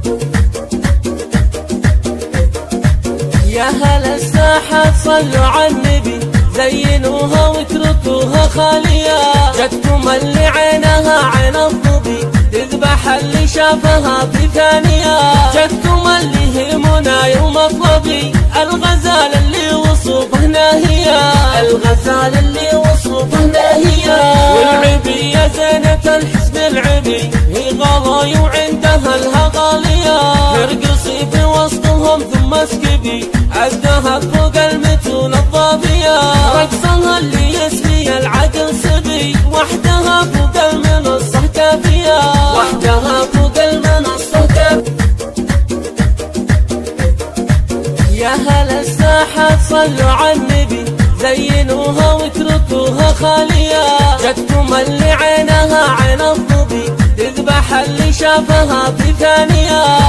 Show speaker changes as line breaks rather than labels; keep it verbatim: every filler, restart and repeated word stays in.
يا هل الساحة صلوا على النبي، زينوها واتركوها خالية. جتكم اللي عينها عين الظبي، تذبح اللي شافها في ثانية. جتكم اللي هي مناي ومطلبي، الغزال اللي وصوفه ناهية. الغزال اللي وصوفه ناهية. والعبية زينة الحسن العبي، هي غلاي وعندها لها غالية. ترقصي في وسطهم ثم اسكبي، الذهب فوق المتون الضابية. رقصها اللي يسمي العقل سبي، وحدها فوق المنصة كافية. وحدها فوق المنصة كافية. يا هل الساحة صلوا على النبي، زينوها واتركوها خالية. جتكم اللي عينها عين الظبي، تذبح اللي شافها في ثانية.